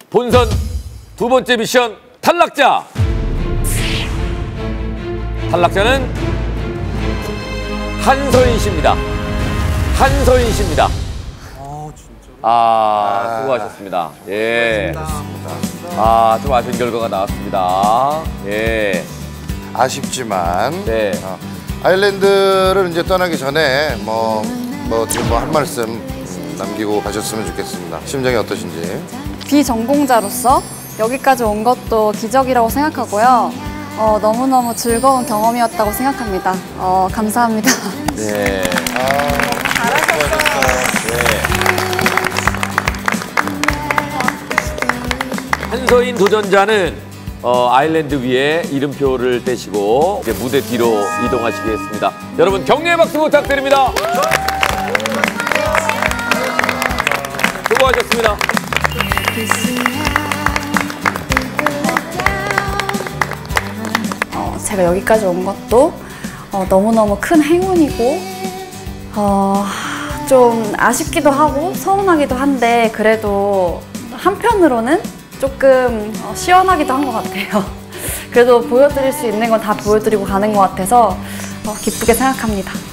본선 두 번째 미션 탈락자. 탈락자는 한서인 씨입니다. 한서인 씨입니다. 수고하셨습니다. 예. 좀 아쉬운 결과가 나왔습니다. 예. 아쉽지만 네. 아일랜드를 이제 떠나기 전에 지금 한 말씀 남기고 가셨으면 좋겠습니다. 심정이 어떠신지. 비전공자로서 여기까지 온 것도 기적이라고 생각하고요. 너무너무 즐거운 경험이었다고 생각합니다. 감사합니다. 네. 잘하셨어요. 한서인 도전자는 아일랜드 위에 이름표를 떼시고 이제 무대 뒤로 이동하시겠습니다. 여러분 격려의 박수 부탁드립니다. 수고하셨습니다. 제가 여기까지 온 것도 너무너무 큰 행운이고 좀 아쉽기도 하고 서운하기도 한데 그래도 한편으로는 조금 시원하기도 한 것 같아요. 그래도 보여드릴 수 있는 건 다 보여드리고 가는 것 같아서 기쁘게 생각합니다.